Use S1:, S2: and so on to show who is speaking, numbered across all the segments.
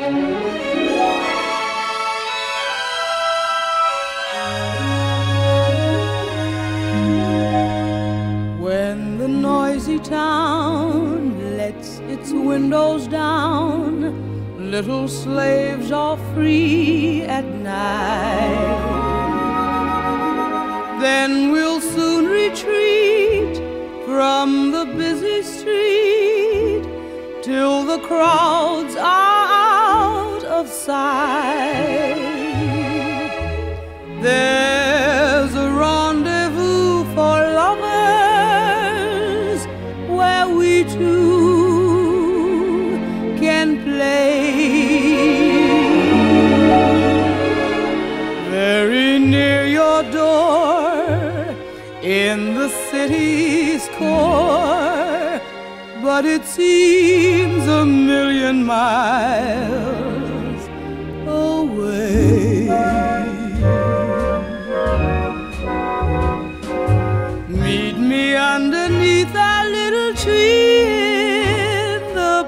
S1: When the noisy town lets its windows down, little slaves are free at night. Then we'll soon retreat from the busy street till the crowds are out of sight. There's a rendezvous for lovers where we two can play. Very near your door in the city's core, but it seems a million miles away. Meet me underneath that little tree in the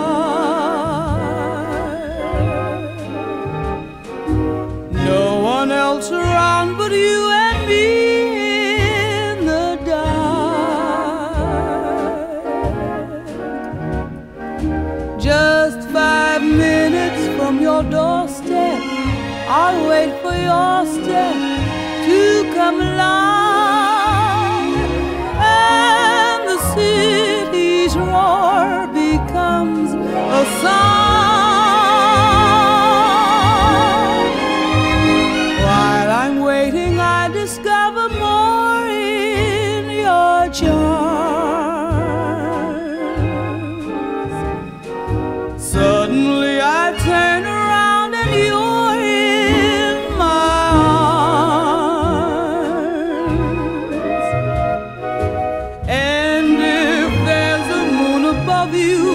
S1: park. No one else around but you and me in the dark. Just 5 minutes from your doorstep, I'll wait for your step to come along, and the city's roar becomes a song. While I'm waiting, I discover more in your charms. Suddenly I turn around and you're in my arms. And if there's a moon above you,